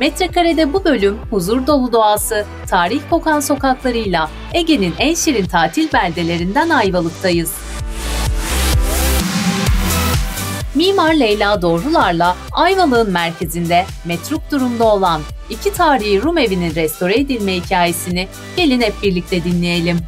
Metrekarede bu bölüm huzur dolu doğası, tarih kokan sokaklarıyla Ege'nin en şirin tatil beldelerinden Ayvalık'tayız. Mimar Leyla Doğrular'la Ayvalık'ın merkezinde metruk durumda olan iki tarihi Rum evinin restore edilme hikayesini gelin hep birlikte dinleyelim.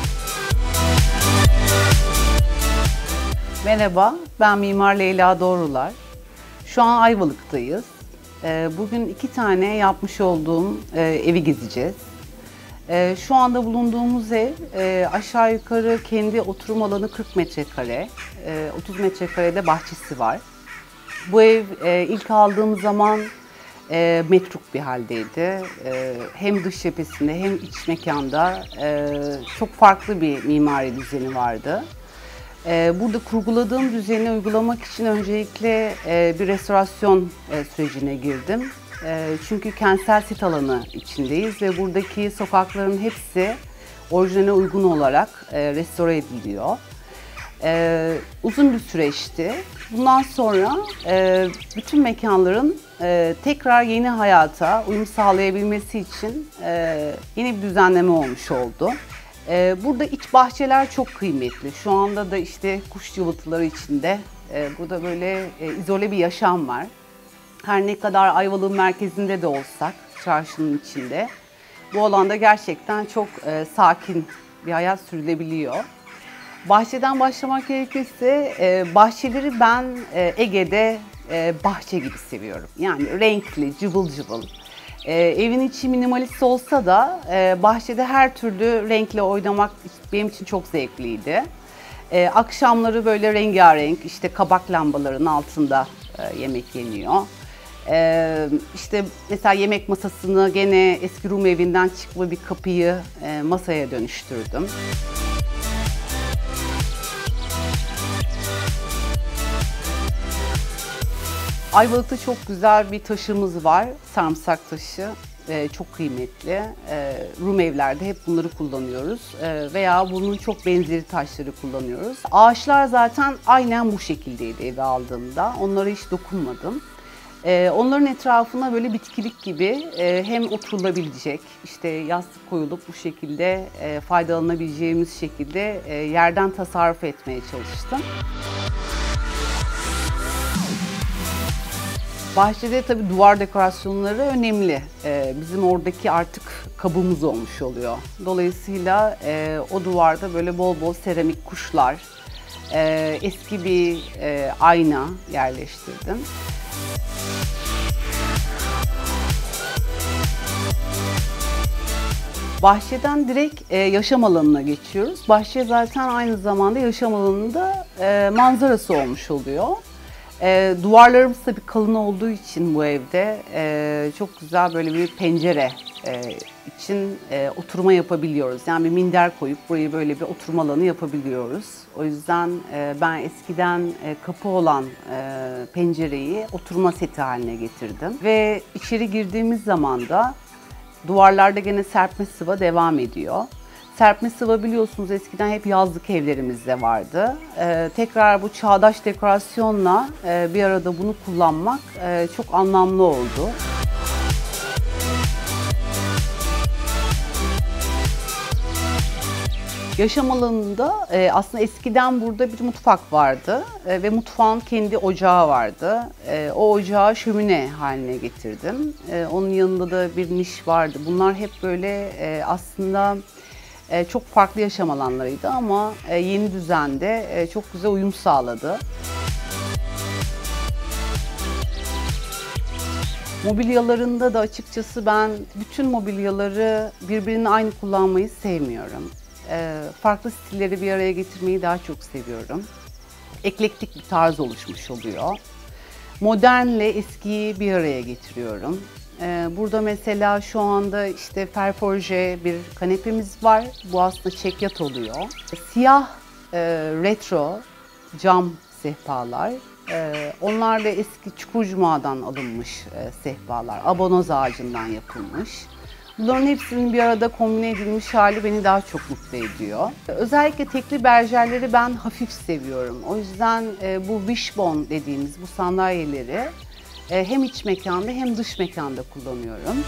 Merhaba, ben Mimar Leyla Doğrular. Şu an Ayvalık'tayız. Bugün iki tane yapmış olduğum evi gezeceğiz. Şu anda bulunduğumuz ev aşağı yukarı kendi oturum alanı 40 metrekare, 30 metrekarede bahçesi var. Bu ev ilk aldığım zaman metruk bir haldeydi. Hem dış cephesinde hem iç mekanda çok farklı bir mimari düzeni vardı. Burada kurguladığım düzeni uygulamak için öncelikle bir restorasyon sürecine girdim. Çünkü kentsel sit alanı içindeyiz ve buradaki sokakların hepsi orijinale uygun olarak restore ediliyor. Uzun bir süreçti. Bundan sonra bütün mekanların tekrar yeni hayata uyum sağlayabilmesi için yeni bir düzenleme olmuş oldu. Burada iç bahçeler çok kıymetli. Şu anda da işte kuş cıvıltıları içinde burada böyle izole bir yaşam var. Her ne kadar Ayvalık'ın merkezinde de olsak, çarşının içinde, bu alanda gerçekten çok sakin bir hayat sürülebiliyor. Bahçeden başlamak gerekirse, bahçeleri ben Ege'de bahçe gibi seviyorum. Yani renkli, cıvıl cıvıl. Evin içi minimalist olsa da bahçede her türlü renkle oynamak benim için çok zevkliydi. Akşamları böyle rengarenk, işte kabak lambalarının altında yemek yeniyor. İşte mesela yemek masasını gene eski Rum evinden çıkma bir kapıyı masaya dönüştürdüm. Ayvalık'ta çok güzel bir taşımız var, sarımsak taşı. Çok kıymetli. Rum evlerde hep bunları kullanıyoruz veya bunun çok benzeri taşları kullanıyoruz. Ağaçlar zaten aynen bu şekildeydi evi aldığımda. Onlara hiç dokunmadım. Onların etrafına böyle bitkilik gibi hem oturulabilecek, işte yastık koyulup bu şekilde faydalanabileceğimiz şekilde yerden tasarruf etmeye çalıştım. Bahçede tabii duvar dekorasyonları önemli. Bizim oradaki artık kabımız olmuş oluyor. Dolayısıyla o duvarda böyle bol bol seramik kuşlar, eski bir ayna yerleştirdim. Bahçeden direkt yaşam alanına geçiyoruz. Bahçe zaten aynı zamanda yaşam alanında manzarası olmuş oluyor. Duvarlarımız tabii kalın olduğu için bu evde çok güzel böyle bir pencere için oturma yapabiliyoruz. Yani bir minder koyup burayı böyle bir oturma alanı yapabiliyoruz. O yüzden ben eskiden kapı olan pencereyi oturma seti haline getirdim. Ve içeri girdiğimiz zaman da duvarlarda gene serpme sıva devam ediyor. Serpme sıva biliyorsunuz eskiden hep yazlık evlerimizde vardı. Tekrar bu çağdaş dekorasyonla bir arada bunu kullanmak çok anlamlı oldu. Yaşam alanında aslında eskiden burada bir mutfak vardı ve mutfağın kendi ocağı vardı. O ocağı şömine haline getirdim. Onun yanında da bir niş vardı. Bunlar hep böyle aslında çok farklı yaşam alanlarıydı ama yeni düzende çok güzel uyum sağladı. Mobilyalarında da açıkçası ben bütün mobilyaları birbirinin aynı kullanmayı sevmiyorum. Farklı stilleri bir araya getirmeyi daha çok seviyorum. Eklektik bir tarz oluşmuş oluyor. Modernle eskiyi bir araya getiriyorum. Burada mesela şu anda işte ferforje bir kanepemiz var. Bu aslında çekyat oluyor. Siyah retro cam sehpalar. Onlar da eski Çukurcuma'dan alınmış sehpalar. Abonoz ağacından yapılmış. Bunların hepsinin bir arada kombine edilmiş hali beni daha çok mutlu ediyor. Özellikle tekli berjerleri ben hafif seviyorum. O yüzden bu wishbone dediğimiz bu sandalyeleri hem iç mekanda hem dış mekanda kullanıyorum.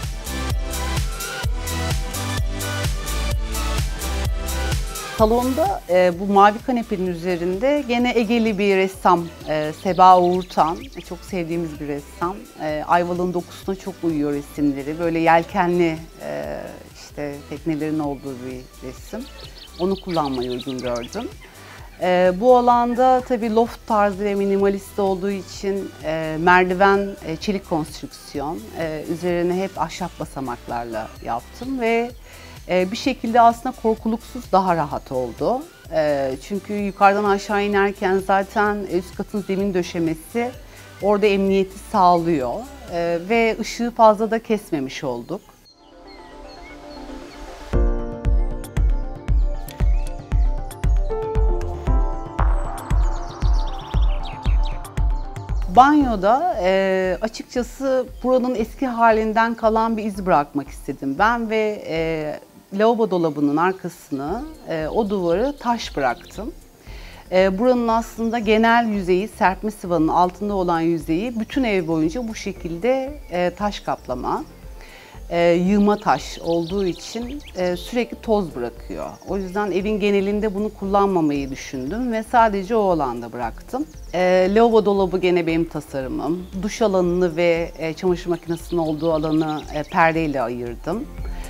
Salonda bu mavi kanepenin üzerinde gene Egeli bir ressam Seba Uğurtan, çok sevdiğimiz bir ressam. Ayvalık'ın dokusuna çok uyuyor resimleri. Böyle yelkenli işte teknelerin olduğu bir resim. Onu kullanmayı uygun gördüm. Bu alanda tabii loft tarzı ve minimalist olduğu için merdiven çelik konstrüksiyon, üzerine hep ahşap basamaklarla yaptım ve bir şekilde aslında korkuluksuz daha rahat oldu. Çünkü yukarıdan aşağı inerken zaten üst katın zemin döşemesi orada emniyeti sağlıyor ve ışığı fazla da kesmemiş olduk. Banyoda açıkçası buranın eski halinden kalan bir iz bırakmak istedim ben ve lavabo dolabının arkasını, o duvarı taş bıraktım. Buranın aslında genel yüzeyi, serpme sıvanın altında olan yüzeyi bütün ev boyunca bu şekilde taş kaplama. Yığma taş olduğu için sürekli toz bırakıyor. O yüzden evin genelinde bunu kullanmamayı düşündüm ve sadece o alanda bıraktım. Lavabo dolabı gene benim tasarımım. Duş alanını ve çamaşır makinesinin olduğu alanı perdeyle ayırdım.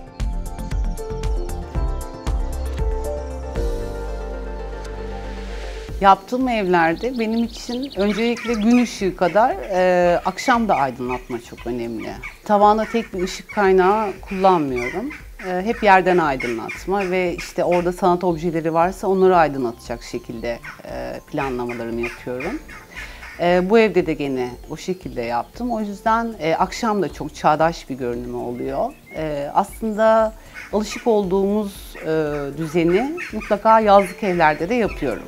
Yaptığım evlerde benim için öncelikle gün ışığı kadar akşam da aydınlatma çok önemli. Tavana tek bir ışık kaynağı kullanmıyorum. Hep yerden aydınlatma ve işte orada sanat objeleri varsa onları aydınlatacak şekilde planlamalarımı yapıyorum. Bu evde de gene o şekilde yaptım. O yüzden akşam da çok çağdaş bir görünümü oluyor. Aslında alışık olduğumuz düzeni mutlaka yazlık evlerde de yapıyorum.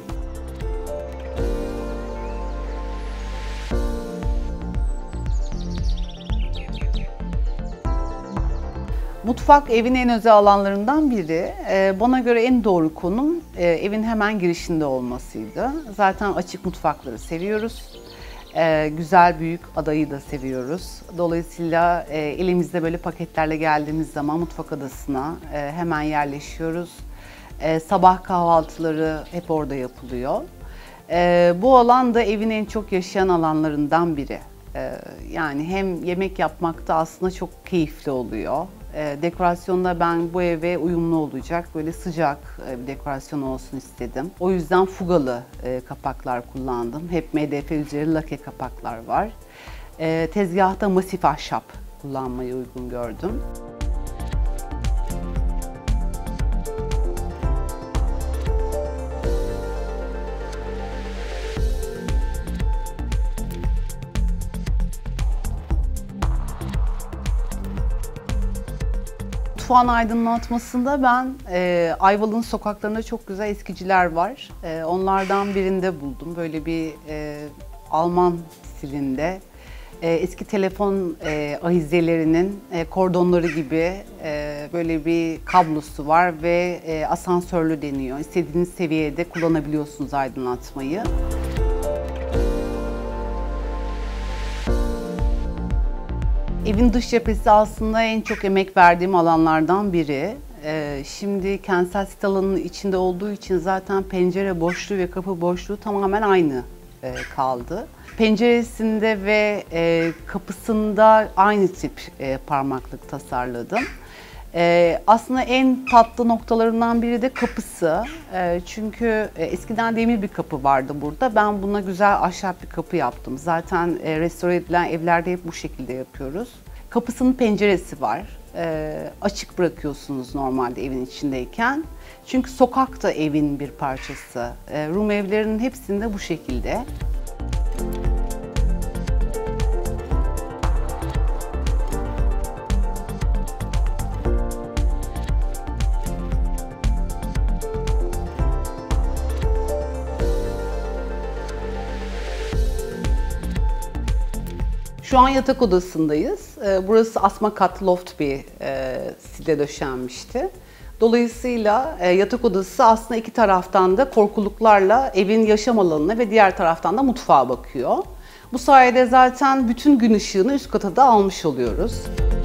Mutfak evin en özel alanlarından biri. Bana göre en doğru konum evin hemen girişinde olmasıydı. Zaten açık mutfakları seviyoruz. Güzel büyük adayı da seviyoruz. Dolayısıyla elimizde böyle paketlerle geldiğimiz zaman mutfak adasına hemen yerleşiyoruz. Sabah kahvaltıları hep orada yapılıyor. Bu alan da evin en çok yaşayan alanlarından biri. Yani hem yemek yapmakta aslında çok keyifli oluyor. Dekorasyonda ben bu eve uyumlu olacak, böyle sıcak bir dekorasyon olsun istedim. O yüzden fugalı kapaklar kullandım. Hep MDF üzeri lake kapaklar var. Tezgahta masif ahşap kullanmayı uygun gördüm. Mutfağın aydınlatmasında ben Ayvalık'ın sokaklarında çok güzel eskiciler var. Onlardan birinde buldum. Böyle bir Alman stilinde eski telefon ahizelerinin kordonları gibi böyle bir kablosu var ve asansörlü deniyor. İstediğiniz seviyede kullanabiliyorsunuz aydınlatmayı. Evin dış cephesi aslında en çok emek verdiğim alanlardan biri. Şimdi kentsel sit alanının içinde olduğu için zaten pencere boşluğu ve kapı boşluğu tamamen aynı kaldı. Penceresinde ve kapısında aynı tip parmaklık tasarladım. Aslında en tatlı noktalarından biri de kapısı. Çünkü eskiden demir bir kapı vardı burada. Ben buna güzel ahşap bir kapı yaptım. Zaten restore edilen evlerde hep bu şekilde yapıyoruz. Kapısının penceresi var. Açık bırakıyorsunuz normalde evin içindeyken. Çünkü sokak da evin bir parçası. Rum evlerinin hepsinde bu şekilde. Şu an yatak odasındayız. Burası asma kat loft bir site döşenmişti. Dolayısıyla yatak odası aslında iki taraftan da korkuluklarla evin yaşam alanına ve diğer taraftan da mutfağa bakıyor. Bu sayede zaten bütün gün ışığını üst kata da almış oluyoruz.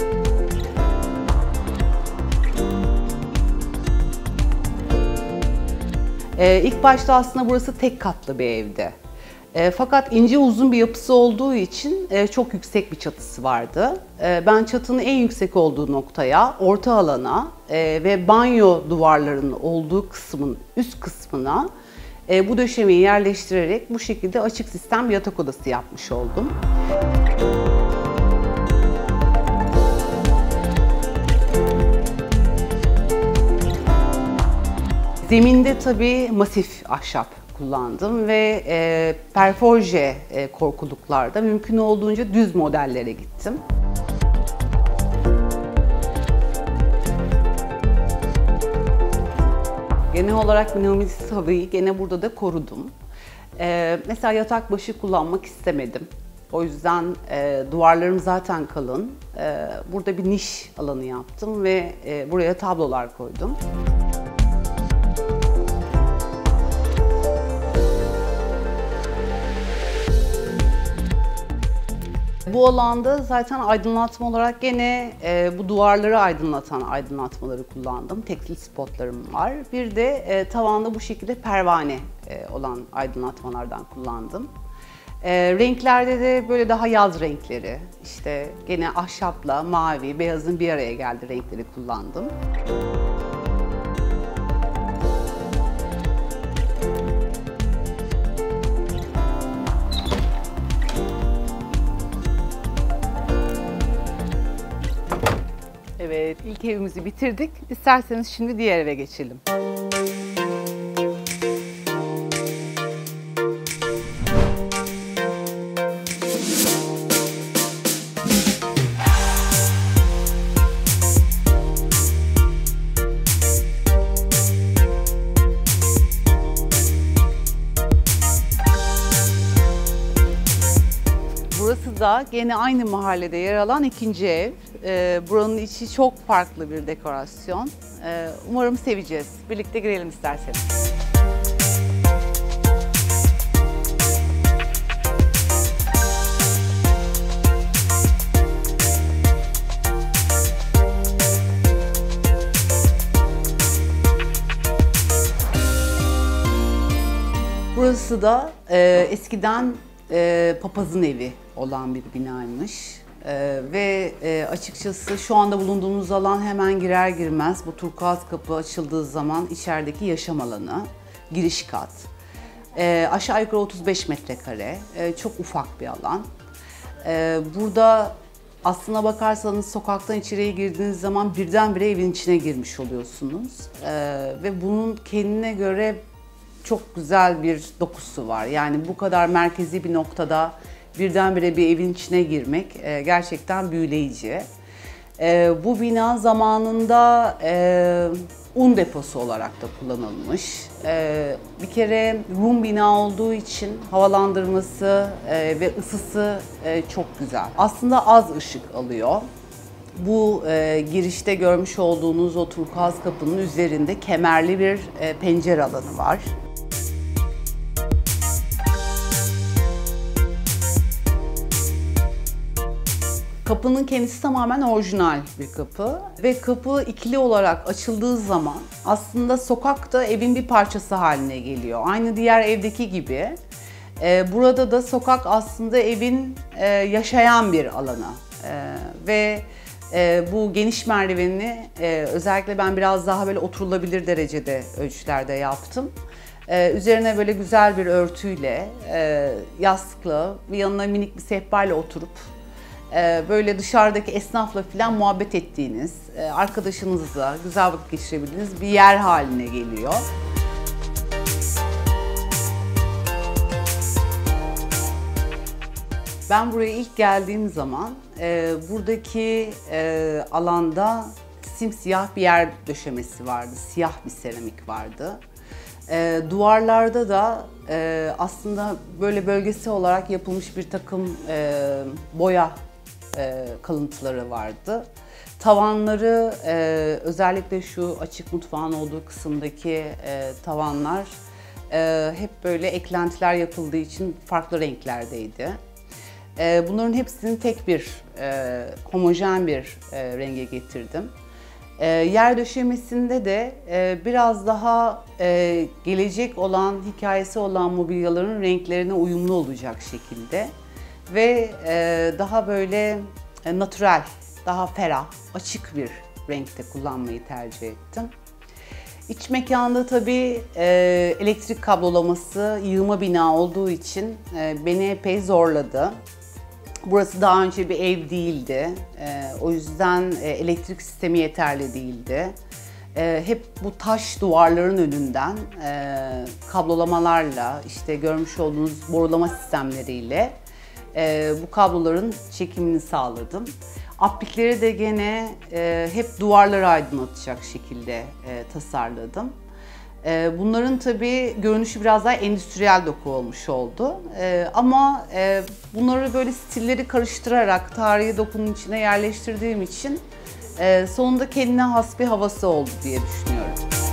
İlk başta aslında burası tek katlı bir evdi. Fakat ince uzun bir yapısı olduğu için çok yüksek bir çatısı vardı. Ben çatının en yüksek olduğu noktaya, orta alana ve banyo duvarlarının olduğu kısmın üst kısmına bu döşemeyi yerleştirerek bu şekilde açık sistem bir yatak odası yapmış oldum. Zeminde tabii masif ahşap kullandım ve perforje korkuluklarda mümkün olduğunca düz modellere gittim. Genel olarak minimalist havayı gene burada da korudum. Mesela yatak başı kullanmak istemedim. O yüzden duvarlarım zaten kalın. Burada bir niş alanı yaptım ve buraya tablolar koydum. Bu alanda zaten aydınlatma olarak gene bu duvarları aydınlatan aydınlatmaları kullandım. Tekstil spotlarım var. Bir de tavanda bu şekilde pervane olan aydınlatmalardan kullandım. Renklerde de böyle daha yaz renkleri, işte gene ahşapla mavi, beyazın bir araya geldiği renkleri kullandım. Evet, ilk evimizi bitirdik. İsterseniz şimdi diğer eve geçelim. Burası da gene aynı mahallede yer alan ikinci ev. Buranın içi çok farklı bir dekorasyon. Umarım seveceğiz. Birlikte girelim isterseniz. Burası da eskiden papazın evi olan bir binaymış. Ve açıkçası şu anda bulunduğumuz alan hemen girer girmez bu turkuaz kapı açıldığı zaman içerideki yaşam alanı, giriş kat. Aşağı yukarı 35 metrekare, çok ufak bir alan. Burada aslına bakarsanız sokaktan içeriye girdiğiniz zaman birdenbire evin içine girmiş oluyorsunuz. Ve bunun kendine göre çok güzel bir dokusu var. Yani bu kadar merkezi bir noktada birdenbire bir evin içine girmek gerçekten büyüleyici. Bu bina zamanında un deposu olarak da kullanılmış. Bir kere Rum bina olduğu için havalandırması ve ısısı çok güzel. Aslında az ışık alıyor. Bu girişte görmüş olduğunuz o turkuaz kapının üzerinde kemerli bir pencere alanı var. Kapının kendisi tamamen orijinal bir kapı ve kapı ikili olarak açıldığı zaman aslında sokak da evin bir parçası haline geliyor. Aynı diğer evdeki gibi. Burada da sokak aslında evin yaşayan bir alanı ve bu geniş merdivenini özellikle ben biraz daha böyle oturulabilir derecede ölçülerde yaptım. Üzerine böyle güzel bir örtüyle, yastıkla, bir yanına minik bir sehpayla oturup böyle dışarıdaki esnafla falan muhabbet ettiğiniz, arkadaşınızla güzel vakit geçirebildiğiniz bir yer haline geliyor. Ben buraya ilk geldiğim zaman buradaki alanda simsiyah bir yer döşemesi vardı, siyah bir seramik vardı. Duvarlarda da aslında böyle bölgesel olarak yapılmış bir takım boya kalıntıları vardı. Tavanları özellikle şu açık mutfağın olduğu kısımdaki tavanlar hep böyle eklentiler yapıldığı için farklı renklerdeydi. Bunların hepsini tek bir homojen bir renge getirdim. Yer döşemesinde de biraz daha gelecek olan, hikayesi olan mobilyaların renklerine uyumlu olacak şekilde ve daha böyle natürel, daha ferah, açık bir renkte kullanmayı tercih ettim. İç mekanda tabii elektrik kablolaması yığma bina olduğu için beni epey zorladı. Burası daha önce bir ev değildi. O yüzden elektrik sistemi yeterli değildi. Hep bu taş duvarların önünden kablolamalarla, işte görmüş olduğunuz borulama sistemleriyle bu kabloların çekimini sağladım. Aplikleri de gene hep duvarları aydınlatacak şekilde tasarladım. Bunların tabii görünüşü biraz daha endüstriyel doku olmuş oldu. Ama bunları böyle stilleri karıştırarak tarihi dokunun içine yerleştirdiğim için sonunda kendine has bir havası oldu diye düşünüyorum.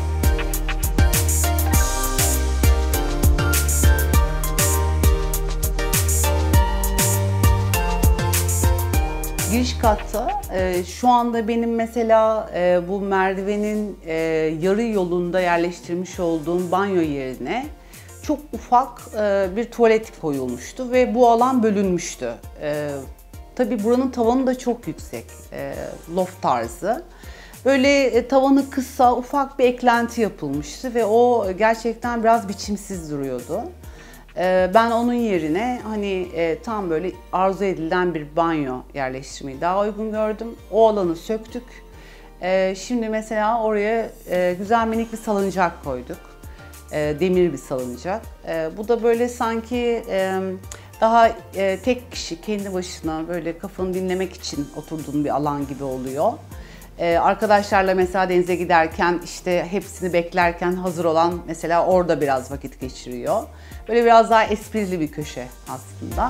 Giriş katta şu anda benim mesela bu merdivenin yarı yolunda yerleştirmiş olduğum banyo yerine çok ufak bir tuvalet koyulmuştu ve bu alan bölünmüştü. Tabii buranın tavanı da çok yüksek, loft tarzı. Böyle tavanı kısa, ufak bir eklenti yapılmıştı ve o gerçekten biraz biçimsiz duruyordu. Ben onun yerine hani tam böyle arzu edilen bir banyo yerleştirmeyi daha uygun gördüm. O alanı söktük. Şimdi mesela oraya güzel minik bir salıncak koyduk. Demir bir salıncak. Bu da böyle sanki daha tek kişi kendi başına böyle kafanı dinlemek için oturduğun bir alan gibi oluyor. Arkadaşlarla mesela denize giderken işte hepsini beklerken hazır olan mesela orada biraz vakit geçiriyor. Böyle biraz daha esprili bir köşe aslında.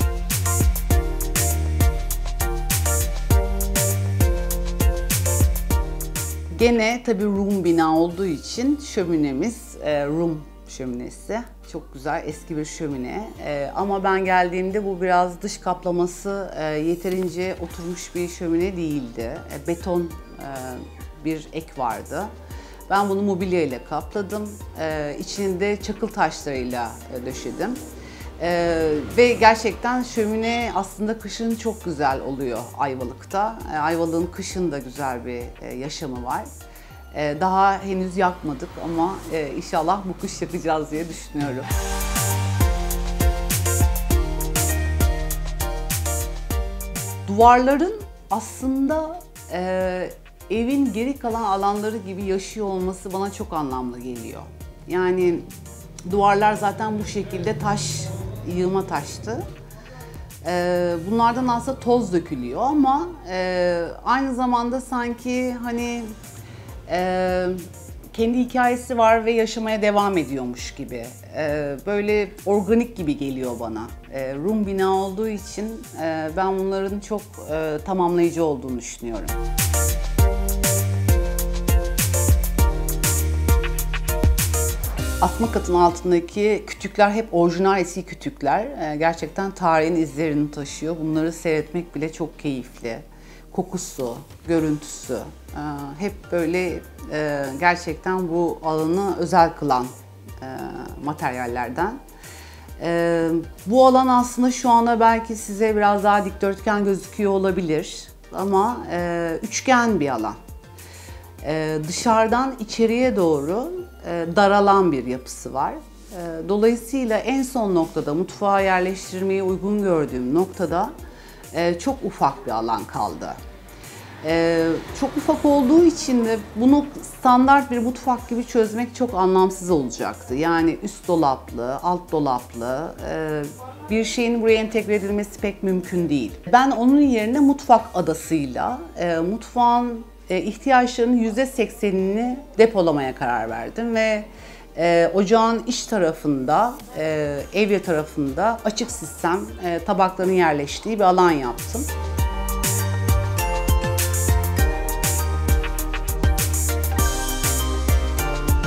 Gene tabii Rum bina olduğu için şöminemiz Rum şöminesi. Çok güzel eski bir şömine. Ama ben geldiğimde bu biraz dış kaplaması yeterince oturmuş bir şömine değildi. Beton bir ek vardı. Ben bunu mobilya ile kapladım. İçini de çakıl taşlarıyla döşedim. Ve gerçekten şömine aslında kışın çok güzel oluyor Ayvalık'ta. Ayvalık'ın kışın da güzel bir yaşamı var. Daha henüz yakmadık ama inşallah bu kış yakacağız diye düşünüyorum. Duvarların aslında evin geri kalan alanları gibi yaşıyor olması bana çok anlamlı geliyor. Yani duvarlar zaten bu şekilde taş, yığma taştı. Bunlardan aslında toz dökülüyor ama aynı zamanda sanki hani kendi hikayesi var ve yaşamaya devam ediyormuş gibi. Böyle organik gibi geliyor bana. Rum bina olduğu için ben bunların çok tamamlayıcı olduğunu düşünüyorum. Asma katın altındaki kütükler hep orijinal eski kütükler. Gerçekten tarihin izlerini taşıyor. Bunları seyretmek bile çok keyifli. Kokusu, görüntüsü hep böyle gerçekten bu alanı özel kılan materyallerden. Bu alan aslında şu anda belki size biraz daha dikdörtgen gözüküyor olabilir ama üçgen bir alan. Dışarıdan içeriye doğru daralan bir yapısı var. Dolayısıyla en son noktada mutfağa yerleştirmeyi uygun gördüğüm noktada çok ufak bir alan kaldı. Çok ufak olduğu için de bunu standart bir mutfak gibi çözmek çok anlamsız olacaktı. Yani üst dolaplı, alt dolaplı bir şeyin buraya entegre edilmesi pek mümkün değil. Ben onun yerine mutfak adasıyla mutfağın ihtiyaçlarının %80'ini depolamaya karar verdim ve ocağın iç tarafında, evye tarafında açık sistem tabakların yerleştiği bir alan yaptım.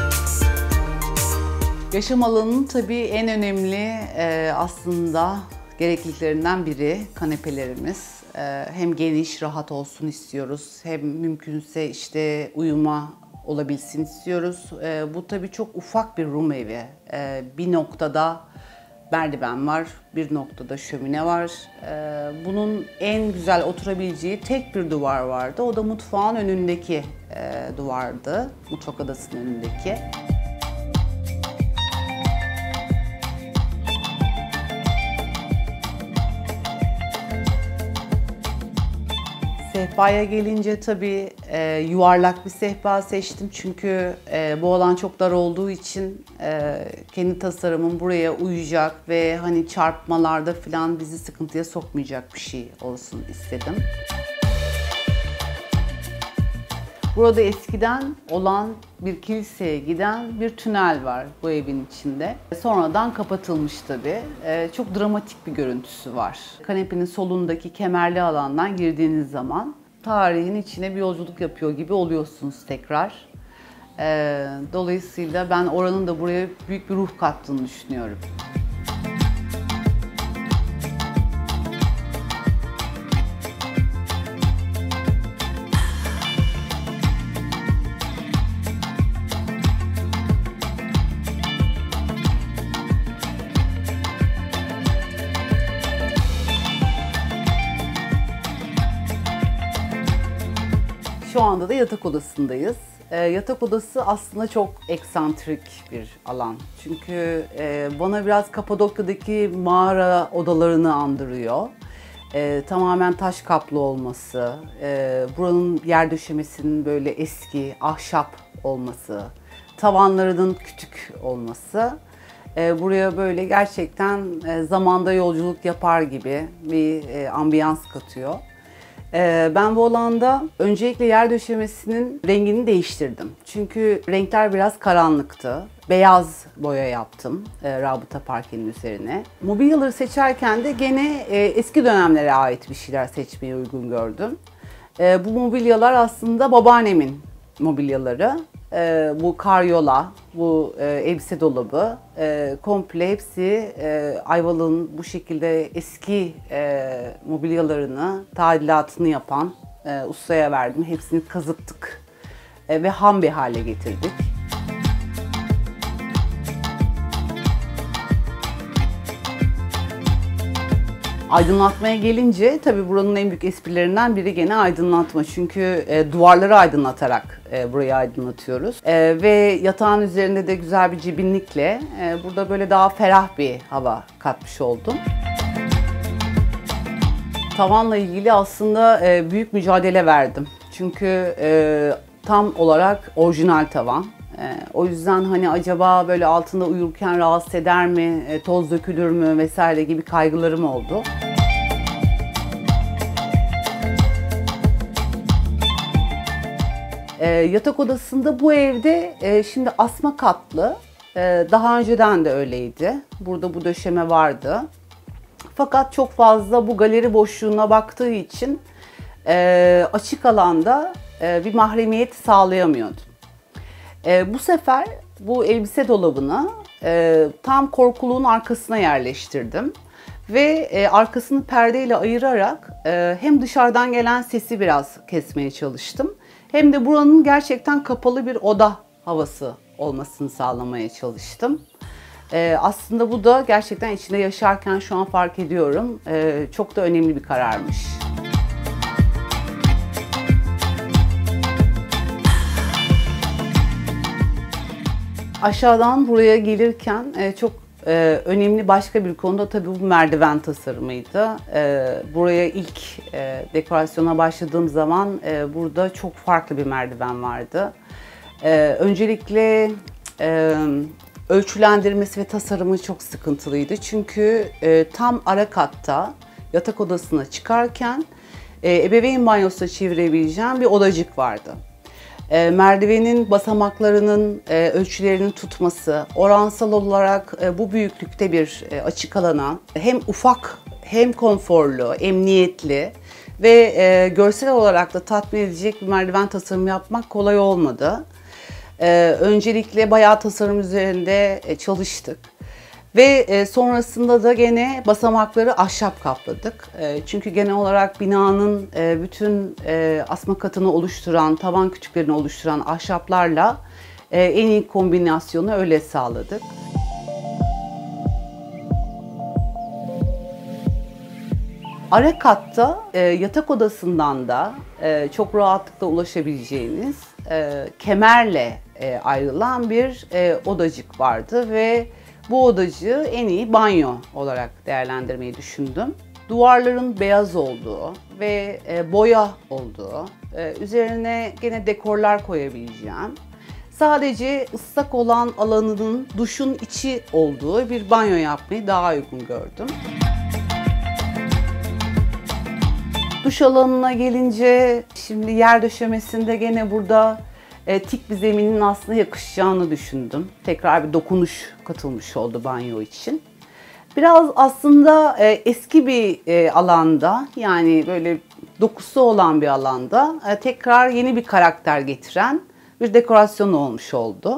Yaşam alanının tabii en önemli aslında gerekliliklerinden biri kanepelerimiz. Hem geniş, rahat olsun istiyoruz, hem mümkünse işte uyuma olabilsin istiyoruz. Bu tabii çok ufak bir Rum evi. Bir noktada merdiven var, bir noktada şömine var. Bunun en güzel oturabileceği tek bir duvar vardı. O da mutfağın önündeki duvardı, mutfak odasının önündeki. Sehpaya gelince tabii yuvarlak bir sehpa seçtim çünkü bu alan çok dar olduğu için kendi tasarımım buraya uyacak ve hani çarpmalarda falan bizi sıkıntıya sokmayacak bir şey olsun istedim. Burada eskiden olan bir kiliseye giden bir tünel var bu evin içinde. Sonradan kapatılmış tabii. Çok dramatik bir görüntüsü var. Kanepenin solundaki kemerli alandan girdiğiniz zaman tarihin içine bir yolculuk yapıyor gibi oluyorsunuz tekrar. Dolayısıyla ben oranın da buraya büyük bir ruh kattığını düşünüyorum. Şu anda da yatak odasındayız. Yatak odası aslında çok eksantrik bir alan. Çünkü bana biraz Kapadokya'daki mağara odalarını andırıyor. Tamamen taş kaplı olması, buranın yer döşemesinin böyle eski, ahşap olması, tavanlarının küçük olması buraya böyle gerçekten zamanda yolculuk yapar gibi bir ambiyans katıyor. Ben bu alanda öncelikle yer döşemesinin rengini değiştirdim. Çünkü renkler biraz karanlıktı. Beyaz boya yaptım rabıta parkenin üzerine. Mobilyaları seçerken de gene eski dönemlere ait bir şeyler seçmeyi uygun gördüm. Bu mobilyalar aslında babaannemin mobilyaları. Bu karyola, bu elbise dolabı, komple hepsi Ayvalık'ın bu şekilde eski mobilyalarını, tadilatını yapan ustaya verdim. Hepsini kazıttık ve ham bir hale getirdik. Aydınlatmaya gelince tabii buranın en büyük esprilerinden biri gene aydınlatma. Çünkü duvarları aydınlatarak burayı aydınlatıyoruz. Ve yatağın üzerinde de güzel bir cibinlikle burada böyle daha ferah bir hava katmış oldum. Tavanla ilgili aslında büyük mücadele verdim. Çünkü tam olarak orijinal tavan. O yüzden hani acaba böyle altında uyurken rahatsız eder mi, toz dökülür mü vesaire gibi kaygılarım oldu. Yatak odasında bu evde şimdi asma katlı, daha önceden de öyleydi. Burada bu döşeme vardı. Fakat çok fazla bu galeri boşluğuna baktığı için açık alanda bir mahremiyet sağlayamıyordum. Bu sefer bu elbise dolabını tam korkuluğun arkasına yerleştirdim. Ve arkasını perdeyle ayırarak hem dışarıdan gelen sesi biraz kesmeye çalıştım. Hem de buranın gerçekten kapalı bir oda havası olmasını sağlamaya çalıştım. Aslında bu da gerçekten içinde yaşarken şu an fark ediyorum. Çok da önemli bir kararmış. Aşağıdan buraya gelirken çok önemli başka bir konu da tabii bu merdiven tasarımıydı. Buraya ilk dekorasyona başladığım zaman burada çok farklı bir merdiven vardı. Öncelikle ölçülendirmesi ve tasarımı çok sıkıntılıydı. Çünkü tam ara katta yatak odasına çıkarken ebeveyn banyosuna çevirebileceğim bir odacık vardı. Merdivenin basamaklarının ölçülerinin tutması, oransal olarak bu büyüklükte bir açık alana hem ufak hem konforlu, emniyetli ve görsel olarak da tatmin edecek bir merdiven tasarımı yapmak kolay olmadı. Öncelikle bayağı tasarım üzerinde çalıştık. Ve sonrasında da gene basamakları ahşap kapladık. Çünkü genel olarak binanın bütün asma katını oluşturan, tavan küçüklerini oluşturan ahşaplarla en iyi kombinasyonu öyle sağladık. Ara katta yatak odasından da çok rahatlıkla ulaşabileceğiniz kemerle ayrılan bir odacık vardı ve bu odacığı en iyi banyo olarak değerlendirmeyi düşündüm. Duvarların beyaz olduğu ve boya olduğu, üzerine gene dekorlar koyabileceğim, sadece ıslak olan alanının duşun içi olduğu bir banyo yapmayı daha uygun gördüm. Duş alanına gelince, şimdi yer döşemesinde gene burada tik bir zeminin aslında yakışacağını düşündüm. Tekrar bir dokunuş katılmış oldu banyo için. Biraz aslında eski bir alanda, yani böyle dokusu olan bir alanda tekrar yeni bir karakter getiren bir dekorasyon olmuş oldu.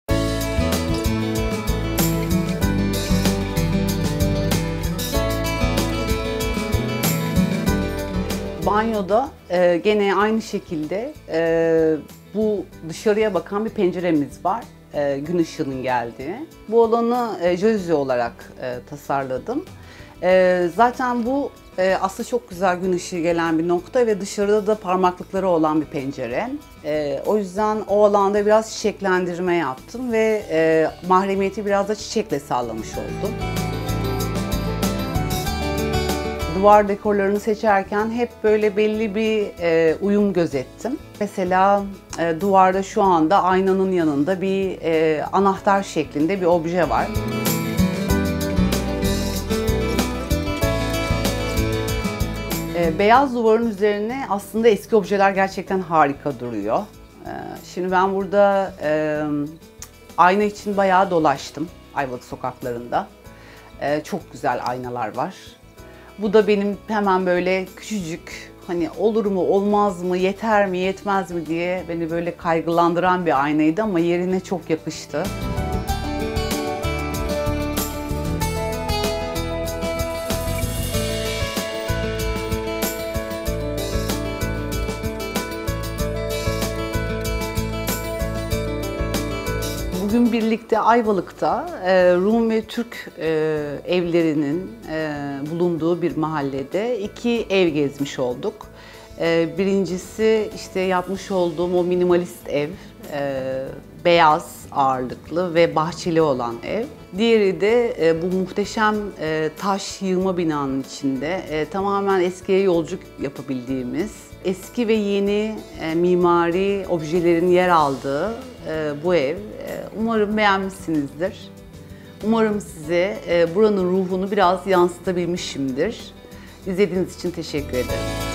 Banyoda gene aynı şekilde bu dışarıya bakan bir penceremiz var. Gün ışığının geldiği. Bu alanı jaluzi olarak tasarladım. Zaten bu aslında çok güzel gün ışığı gelen bir nokta ve dışarıda da parmaklıkları olan bir pencere. O yüzden o alanda biraz çiçeklendirme yaptım ve mahremiyeti biraz da çiçekle sağlamış oldum. Duvar dekorlarını seçerken hep böyle belli bir uyum gözettim. Mesela duvarda şu anda aynanın yanında bir anahtar şeklinde bir obje var. Beyaz duvarın üzerine aslında eski objeler gerçekten harika duruyor. Şimdi ben burada ayna için bayağı dolaştım Ayvalık sokaklarında. Çok güzel aynalar var. Bu da benim hemen böyle küçücük, hani olur mu olmaz mı, yeter mi yetmez mi diye beni böyle kaygılandıran bir aynaydı ama yerine çok yakıştı. Bugün birlikte Ayvalık'ta Rum ve Türk evlerinin bulunduğu bir mahallede 2 ev gezmiş olduk. Birincisi işte yapmış olduğum o minimalist ev, beyaz ağırlıklı ve bahçeli olan ev. Diğeri de bu muhteşem taş yığma binanın içinde tamamen eskiye yolculuk yapabildiğimiz, eski ve yeni mimari objelerin yer aldığı bu ev. Umarım beğenmişsinizdir. Umarım size buranın ruhunu biraz yansıtabilmişimdir. İzlediğiniz için teşekkür ederim.